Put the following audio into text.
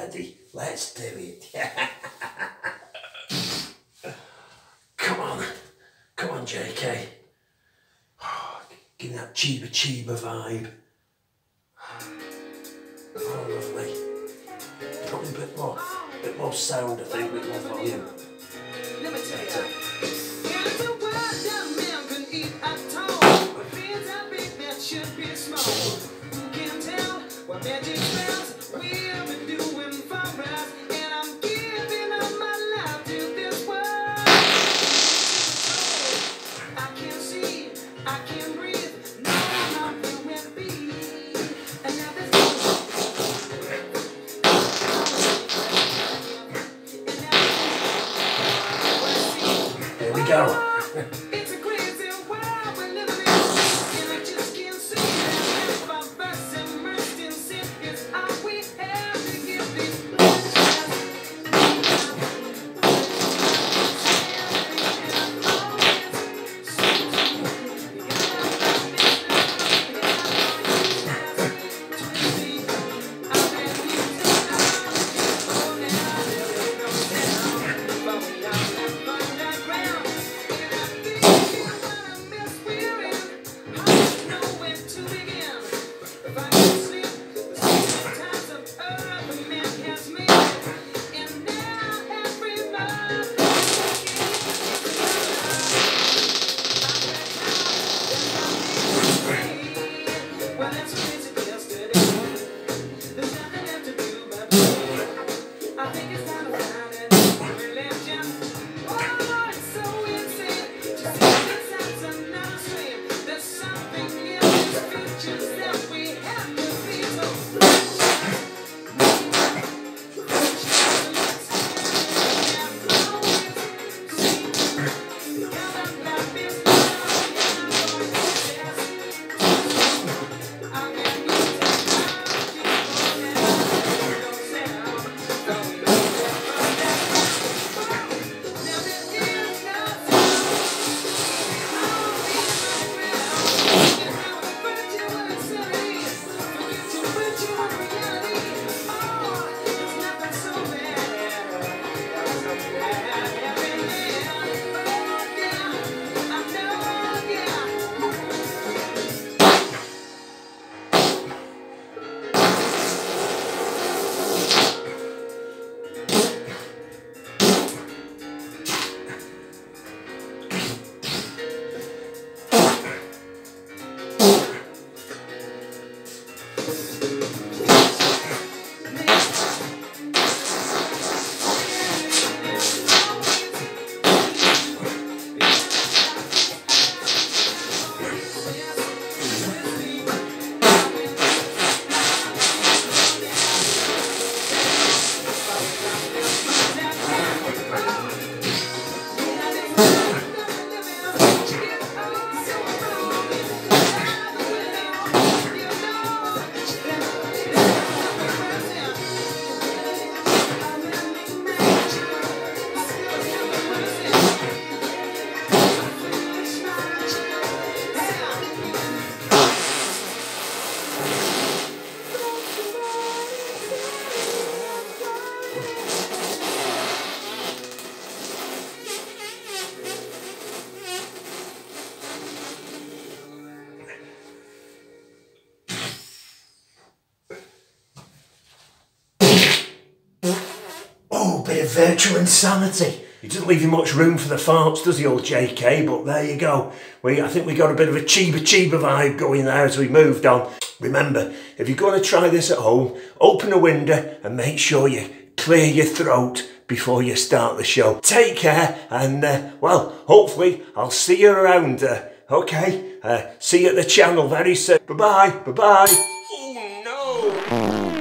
ready. Let's do it. Come on, JK. Give me that Chiba Chiba vibe. Oh, lovely. Probably a bit more sound, I think, with more volume. Let me tell you. Should be small. Who can tell what magic spells we have been doing for us? And I'm giving up my life to this world. I can't see, I can't breathe. No, I'm not where to be. And now there's Here we go. it's a crazy world we're living in. Bit of virtual insanity. He doesn't leave you much room for the farts, does he, old JK? But there you go. I think we got a bit of a Chiba Chiba vibe going there as we moved on. Remember, if you're going to try this at home, open a window and make sure you clear your throat before you start the show. Take care and, well, hopefully I'll see you around. Okay? See you at the channel very soon. Bye-bye. Bye-bye. Oh, no.